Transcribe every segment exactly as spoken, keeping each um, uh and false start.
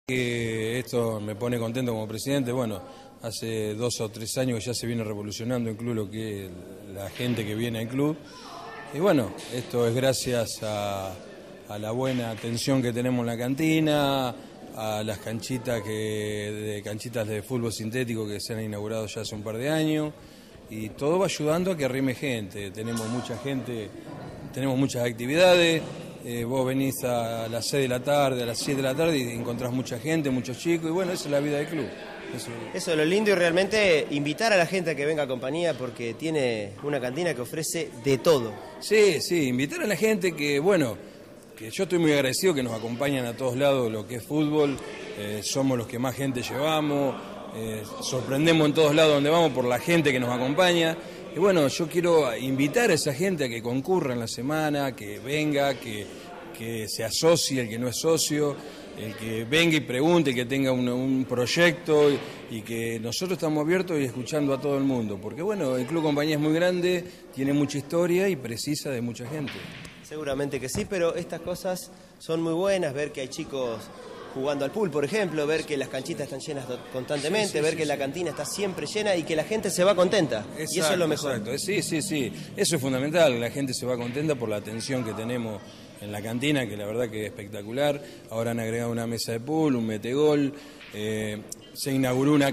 Que esto me pone contento como presidente. Bueno, hace dos o tres años que ya se viene revolucionando el club, lo que es la gente que viene al club. Y bueno, esto es gracias a, a la buena atención que tenemos en la cantina, a las canchitas que de canchitas de fútbol sintético que se han inaugurado ya hace un par de años, y todo va ayudando a que arrime gente. Tenemos mucha gente, tenemos muchas actividades. Eh, vos venís a las seis de la tarde, a las siete de la tarde y encontrás mucha gente, muchos chicos, y bueno, esa es la vida del club. Eso... Eso es lo lindo, y realmente invitar a la gente a que venga a compañía, porque tiene una cantina que ofrece de todo. Sí, sí, invitar a la gente que, bueno, que yo estoy muy agradecido que nos acompañan a todos lados lo que es fútbol, eh, somos los que más gente llevamos, eh, sorprendemos en todos lados donde vamos por la gente que nos acompaña. Y bueno, yo quiero invitar a esa gente a que concurra en la semana, que venga, que, que se asocie, el que no es socio, el que venga y pregunte, que tenga un, un proyecto, y, y que nosotros estamos abiertos y escuchando a todo el mundo. Porque bueno, el Club Compañía es muy grande, tiene mucha historia y precisa de mucha gente. Seguramente que sí, pero estas cosas son muy buenas, ver que hay chicos jugando al pool, por ejemplo, ver que las canchitas están llenas constantemente, sí, sí, ver sí, que sí. la cantina está siempre llena y que la gente se va contenta. Exacto, y eso es lo mejor. Exacto. Sí, sí, sí. Eso es fundamental. La gente se va contenta por la atención que tenemos en la cantina, que la verdad que es espectacular. Ahora han agregado una mesa de pool, un metegol. Eh, se inauguró una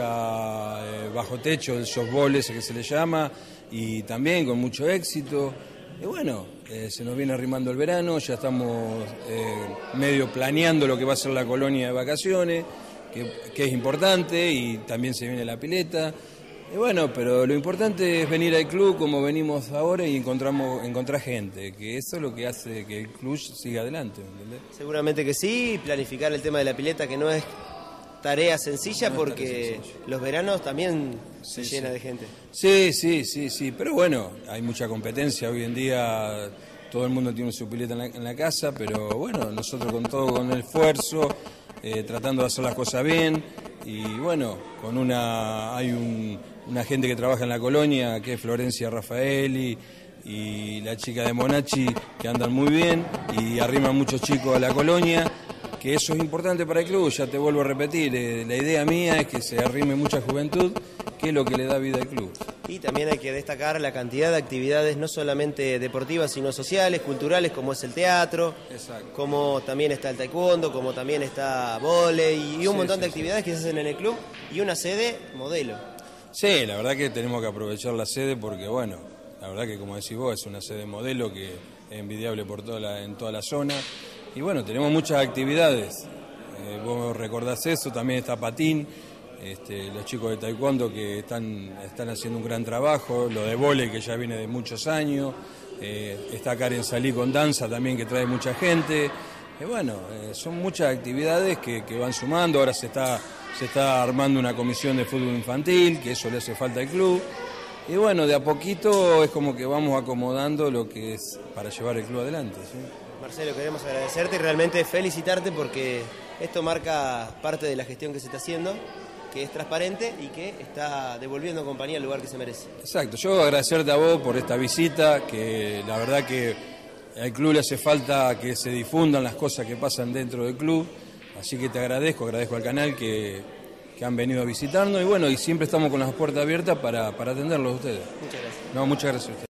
cancha eh, bajo techo, el softball ese que se le llama, y también con mucho éxito. Y bueno, eh, se nos viene arrimando el verano, ya estamos eh, medio planeando lo que va a ser la colonia de vacaciones, que, que es importante, y también se viene la pileta. Y bueno, pero lo importante es venir al club como venimos ahora y encontramos encontrar gente, que eso es lo que hace que el club siga adelante, ¿entendés? Seguramente que sí, planificar el tema de la pileta, que no es tarea sencilla, no porque tarea sencilla. Los veranos también sí, se llena sí. de gente. Sí, sí, sí, sí, pero bueno, hay mucha competencia hoy en día, todo el mundo tiene su pileta en la, en la casa, pero bueno, nosotros con todo, con el esfuerzo, eh, tratando de hacer las cosas bien, y bueno, con una, hay un, una gente que trabaja en la colonia, que es Florencia Rafaeli, y la chica de Monachi, que andan muy bien, y arriman muchos chicos a la colonia, que eso es importante para el club. Ya te vuelvo a repetir, eh, la idea mía es que se arrime mucha juventud, que es lo que le da vida al club. Y también hay que destacar la cantidad de actividades, no solamente deportivas, sino sociales, culturales, como es el teatro, exacto, como también está el taekwondo, como también está vóley, y un sí, montón sí, de actividades sí. que se hacen en el club, y una sede modelo. Sí, la verdad que tenemos que aprovechar la sede porque, bueno, la verdad que como decís vos, es una sede modelo que es envidiable por toda la, en toda la zona. Y bueno, tenemos muchas actividades, eh, vos recordás eso, también está patín, este, los chicos de taekwondo que están, están haciendo un gran trabajo, lo de vóley que ya viene de muchos años, eh, está Karen Salí con danza también, que trae mucha gente. Y bueno, eh, son muchas actividades que, que van sumando. Ahora se está, se está armando una comisión de fútbol infantil, que eso le hace falta al club. Y bueno, de a poquito es como que vamos acomodando lo que es para llevar el club adelante, ¿sí? Marcelo, queremos agradecerte y realmente felicitarte, porque esto marca parte de la gestión que se está haciendo, que es transparente y que está devolviendo a Compañía al lugar que se merece. Exacto, yo agradecerte a vos por esta visita, que la verdad que al club le hace falta que se difundan las cosas que pasan dentro del club, así que te agradezco, agradezco al canal que, que han venido a visitarnos, y bueno, y siempre estamos con las puertas abiertas para, para atenderlos a ustedes. Muchas gracias. No, muchas gracias a ustedes.